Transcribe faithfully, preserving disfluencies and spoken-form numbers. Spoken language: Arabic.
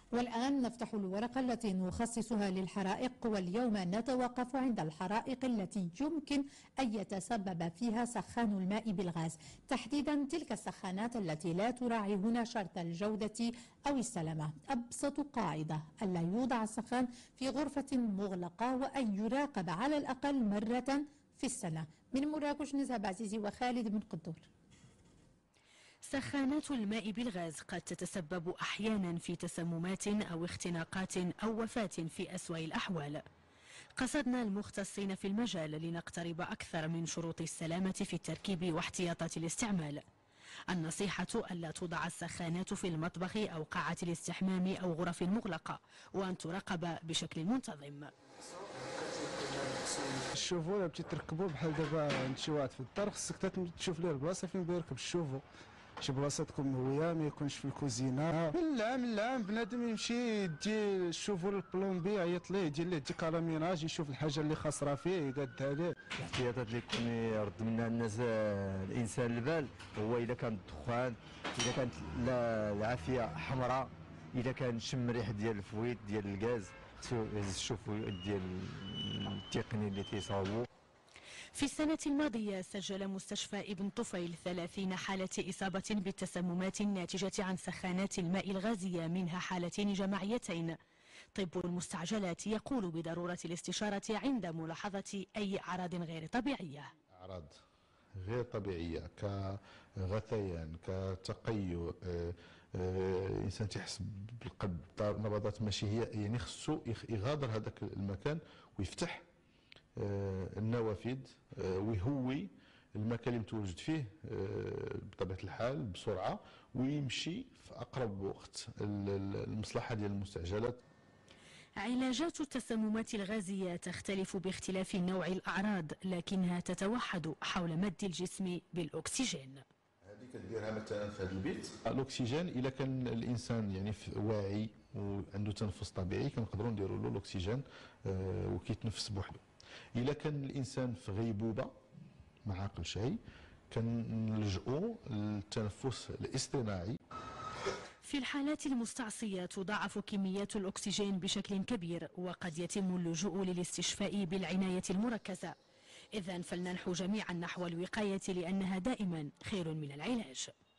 والآن نفتح الورقة التي نخصصها للحرائق، واليوم نتوقف عند الحرائق التي يمكن أن يتسبب فيها سخان الماء بالغاز، تحديدا تلك السخانات التي لا تراعي هنا شرط الجودة أو السلامة. أبسط قاعدة ألا يوضع السخان في غرفة مغلقة، وأن يراقب على الأقل مرة في السنة. من مراكش نزهة عزيزي وخالد بن قدور. سخانات الماء بالغاز قد تتسبب أحيانا في تسممات أو اختناقات أو وفاة في أسوأ الأحوال. قصدنا المختصين في المجال لنقترب أكثر من شروط السلامة في التركيب واحتياطات الاستعمال. النصيحة ألا توضع السخانات في المطبخ أو قاعة الاستحمام أو غرف مغلقة، وأن تراقب بشكل منتظم. الشوفو الا بغيتي تركبو بحال دابا عند شي واحد في الدار، خصك تشوف ليه البلاصه فين بيركب الشوفو، شي بلاصه تكون مهويه، ما يكونش في الكوزينه. من العام للعام بنادم يمشي يدي الشوفو للبلومبي، يعيط ليه يدير ليه دي كالاميناج، يشوف الحاجه اللي خاسره فيه يقادها ليه. الاحتياطات اللي يكون يرد منها الناس الانسان البال هو اذا كان الدخان، اذا كانت العافيه حمراء، اذا كان شم ريح ديال الفويت ديال الغاز، خصو يهز الشوفو ديال التقني اللي تيصاوبو. في السنة الماضية سجل مستشفى ابن طفيل ثلاثين حالة إصابة بالتسممات الناتجة عن سخانات الماء الغازية، منها حالتين جماعيتين. طب المستعجلات يقول بضرورة الاستشارة عند ملاحظة أي أعراض غير طبيعية. أعراض غير طبيعية كغثيان، كتقيؤ، الإنسان تيحس بالقلب نبضات ماشي هي، يعني خصو يغادر هذاك المكان ويفتح النوافذ ويهوي المكان اللي متواجد فيه بطبيعة الحال بسرعة، ويمشي في أقرب وقت المصلحة ديال المستعجلات. علاجات التسممات الغازية تختلف باختلاف نوع الأعراض، لكنها تتوحد حول مد الجسم بالأكسجين. هذه كديرها مثلا في هذا البيت. الاكسجين الا كان الانسان يعني واعي وعنده تنفس طبيعي كنقدروا نديروا له الاكسجين آه وكيتنفس بوحده. الا كان الانسان في غيبوبه ما عاقلش شيء كنلجؤوا للتنفس الاصطناعي. في الحالات المستعصية تضاعف كميات الأكسجين بشكل كبير، وقد يتم اللجوء للاستشفاء بالعناية المركزة. إذن فلننحو جميعا نحو الوقاية، لأنها دائما خير من العلاج.